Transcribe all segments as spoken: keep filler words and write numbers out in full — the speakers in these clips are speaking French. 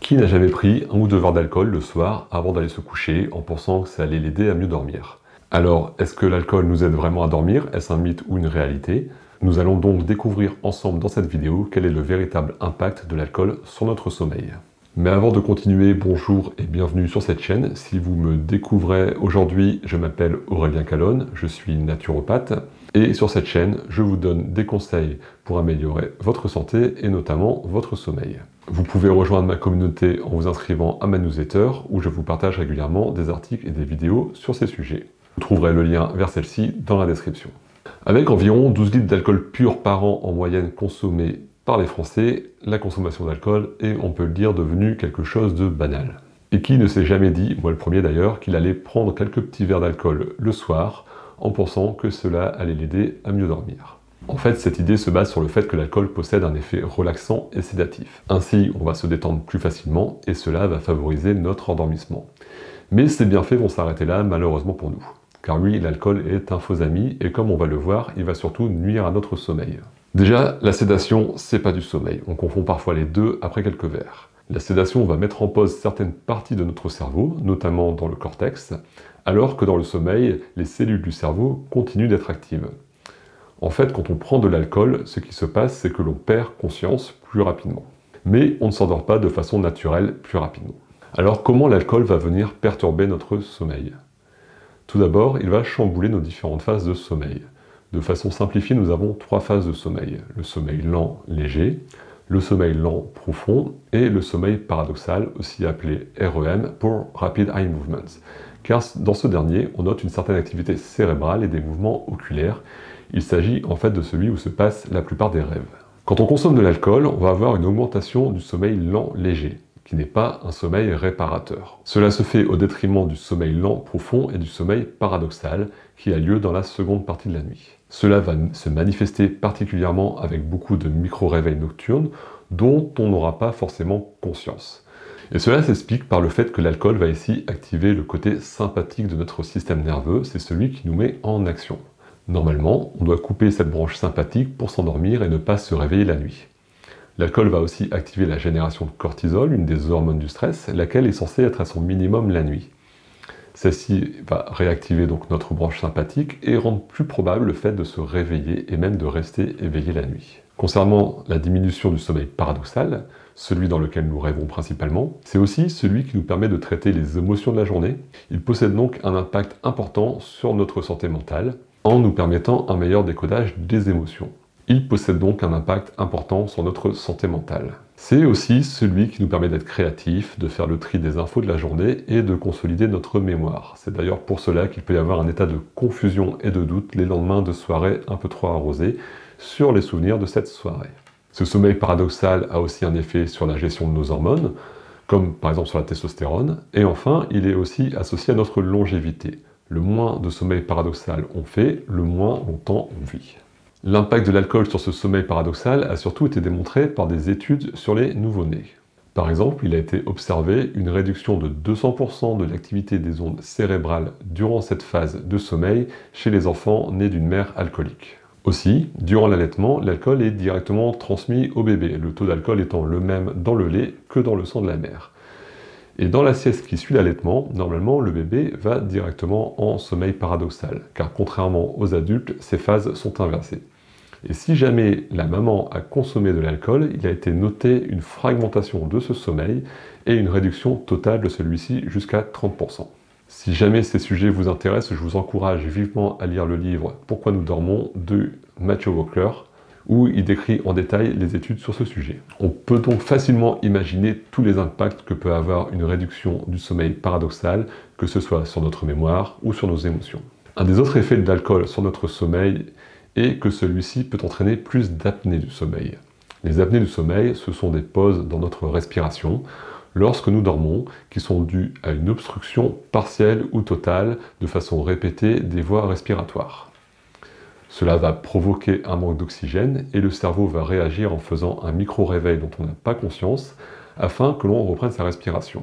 Qui n'a jamais pris un ou deux verres d'alcool le soir avant d'aller se coucher en pensant que ça allait l'aider à mieux dormir? Alors, est-ce que l'alcool nous aide vraiment à dormir? Est-ce un mythe ou une réalité? Nous allons donc découvrir ensemble dans cette vidéo quel est le véritable impact de l'alcool sur notre sommeil. Mais avant de continuer, bonjour et bienvenue sur cette chaîne. Si vous me découvrez aujourd'hui, je m'appelle Aurélien Calonne, je suis naturopathe. Et sur cette chaîne, je vous donne des conseils pour améliorer votre santé et notamment votre sommeil. Vous pouvez rejoindre ma communauté en vous inscrivant à ma newsletter où je vous partage régulièrement des articles et des vidéos sur ces sujets. Vous trouverez le lien vers celle-ci dans la description. Avec environ douze litres d'alcool pur par an en moyenne consommés par les Français, la consommation d'alcool est, on peut le dire, devenue quelque chose de banal. Et qui ne s'est jamais dit, moi le premier d'ailleurs, qu'il allait prendre quelques petits verres d'alcool le soir en pensant que cela allait l'aider à mieux dormir. En fait, cette idée se base sur le fait que l'alcool possède un effet relaxant et sédatif. Ainsi, on va se détendre plus facilement et cela va favoriser notre endormissement. Mais ces bienfaits vont s'arrêter là, malheureusement pour nous. Car oui, l'alcool est un faux ami et comme on va le voir, il va surtout nuire à notre sommeil. Déjà, la sédation, c'est pas du sommeil. On confond parfois les deux après quelques verres. La sédation va mettre en pause certaines parties de notre cerveau, notamment dans le cortex, alors que dans le sommeil, les cellules du cerveau continuent d'être actives. En fait, quand on prend de l'alcool, ce qui se passe, c'est que l'on perd conscience plus rapidement. Mais on ne s'endort pas de façon naturelle plus rapidement. Alors comment l'alcool va venir perturber notre sommeil? Tout d'abord, il va chambouler nos différentes phases de sommeil. De façon simplifiée, nous avons trois phases de sommeil. Le sommeil lent, léger, le sommeil lent, profond, et le sommeil paradoxal, aussi appelé R E M pour Rapid Eye Movements. Car dans ce dernier, on note une certaine activité cérébrale et des mouvements oculaires. Il s'agit en fait de celui où se passent la plupart des rêves. Quand on consomme de l'alcool, on va avoir une augmentation du sommeil lent léger, qui n'est pas un sommeil réparateur. Cela se fait au détriment du sommeil lent profond et du sommeil paradoxal, qui a lieu dans la seconde partie de la nuit. Cela va se manifester particulièrement avec beaucoup de micro-réveils nocturnes, dont on n'aura pas forcément conscience. Et cela s'explique par le fait que l'alcool va ici activer le côté sympathique de notre système nerveux, c'est celui qui nous met en action. Normalement, on doit couper cette branche sympathique pour s'endormir et ne pas se réveiller la nuit. L'alcool va aussi activer la génération de cortisol, une des hormones du stress, laquelle est censée être à son minimum la nuit. Celle-ci va réactiver donc notre branche sympathique et rendre plus probable le fait de se réveiller et même de rester éveillé la nuit. Concernant la diminution du sommeil paradoxal, celui dans lequel nous rêvons principalement, c'est aussi celui qui nous permet de traiter les émotions de la journée. Il possède donc un impact important sur notre santé mentale en nous permettant un meilleur décodage des émotions. Il possède donc un impact important sur notre santé mentale. C'est aussi celui qui nous permet d'être créatifs, de faire le tri des infos de la journée et de consolider notre mémoire. C'est d'ailleurs pour cela qu'il peut y avoir un état de confusion et de doute les lendemains de soirées un peu trop arrosées sur les souvenirs de cette soirée. Ce sommeil paradoxal a aussi un effet sur la gestion de nos hormones, comme par exemple sur la testostérone. Et enfin, il est aussi associé à notre longévité. Le moins de sommeil paradoxal on fait, le moins longtemps on vit. L'impact de l'alcool sur ce sommeil paradoxal a surtout été démontré par des études sur les nouveau-nés. Par exemple, il a été observé une réduction de deux cents pour cent de l'activité des ondes cérébrales durant cette phase de sommeil chez les enfants nés d'une mère alcoolique. Aussi, durant l'allaitement, l'alcool est directement transmis au bébé, le taux d'alcool étant le même dans le lait que dans le sang de la mère. Et dans la sieste qui suit l'allaitement, normalement, le bébé va directement en sommeil paradoxal, car contrairement aux adultes, ces phases sont inversées. Et si jamais la maman a consommé de l'alcool, il a été noté une fragmentation de ce sommeil et une réduction totale de celui-ci jusqu'à trente pour cent. Si jamais ces sujets vous intéressent, je vous encourage vivement à lire le livre « Pourquoi nous dormons » de Matthew Walker, où il décrit en détail les études sur ce sujet. On peut donc facilement imaginer tous les impacts que peut avoir une réduction du sommeil paradoxal, que ce soit sur notre mémoire ou sur nos émotions. Un des autres effets de l'alcool sur notre sommeil est que celui-ci peut entraîner plus d'apnées du sommeil. Les apnées du sommeil, ce sont des pauses dans notre respiration, lorsque nous dormons, qui sont dues à une obstruction partielle ou totale, de façon répétée, des voies respiratoires. Cela va provoquer un manque d'oxygène et le cerveau va réagir en faisant un micro-réveil dont on n'a pas conscience afin que l'on reprenne sa respiration.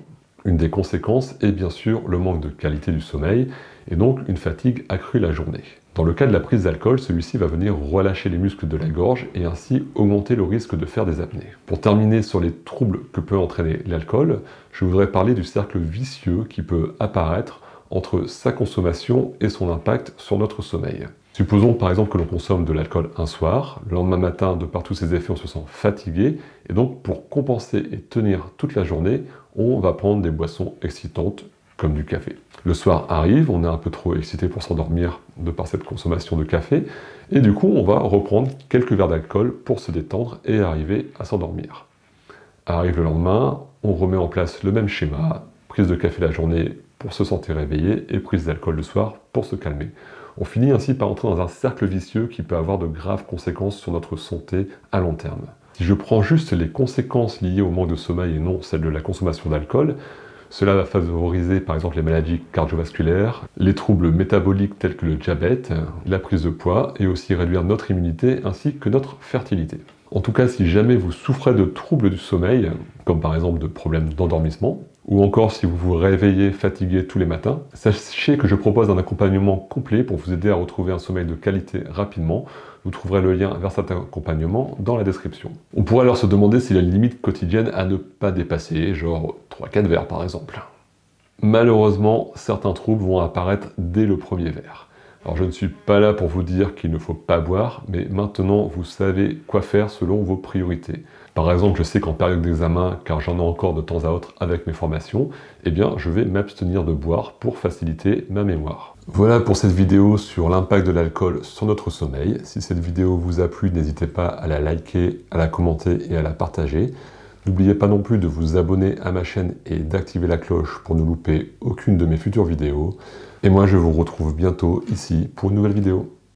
Une des conséquences est bien sûr le manque de qualité du sommeil et donc une fatigue accrue la journée. Dans le cas de la prise d'alcool, celui-ci va venir relâcher les muscles de la gorge et ainsi augmenter le risque de faire des apnées. Pour terminer sur les troubles que peut entraîner l'alcool, je voudrais parler du cercle vicieux qui peut apparaître entre sa consommation et son impact sur notre sommeil. Supposons par exemple que l'on consomme de l'alcool un soir, le lendemain matin, de par tous ses effets, on se sent fatigué, et donc pour compenser et tenir toute la journée, on va prendre des boissons excitantes comme du café. Le soir arrive, on est un peu trop excité pour s'endormir de par cette consommation de café, et du coup on va reprendre quelques verres d'alcool pour se détendre et arriver à s'endormir. Arrive le lendemain, on remet en place le même schéma, prise de café la journée pour se sentir réveillé et prise d'alcool le soir pour se calmer. On finit ainsi par entrer dans un cercle vicieux qui peut avoir de graves conséquences sur notre santé à long terme. Si je prends juste les conséquences liées au manque de sommeil et non celles de la consommation d'alcool, cela va favoriser par exemple les maladies cardiovasculaires, les troubles métaboliques tels que le diabète, la prise de poids et aussi réduire notre immunité ainsi que notre fertilité. En tout cas, si jamais vous souffrez de troubles du sommeil, comme par exemple de problèmes d'endormissement, ou encore si vous vous réveillez fatigué tous les matins, sachez que je propose un accompagnement complet pour vous aider à retrouver un sommeil de qualité rapidement. Vous trouverez le lien vers cet accompagnement dans la description. On pourrait alors se demander s'il y a une limite quotidienne à ne pas dépasser, genre trois à quatre verres par exemple. Malheureusement, certains troubles vont apparaître dès le premier verre. Alors je ne suis pas là pour vous dire qu'il ne faut pas boire, mais maintenant vous savez quoi faire selon vos priorités. Par exemple, je sais qu'en période d'examen, car j'en ai encore de temps à autre avec mes formations, eh bien je vais m'abstenir de boire pour faciliter ma mémoire. Voilà pour cette vidéo sur l'impact de l'alcool sur notre sommeil. Si cette vidéo vous a plu, n'hésitez pas à la liker, à la commenter et à la partager. N'oubliez pas non plus de vous abonner à ma chaîne et d'activer la cloche pour ne louper aucune de mes futures vidéos. Et moi je vous retrouve bientôt ici pour une nouvelle vidéo.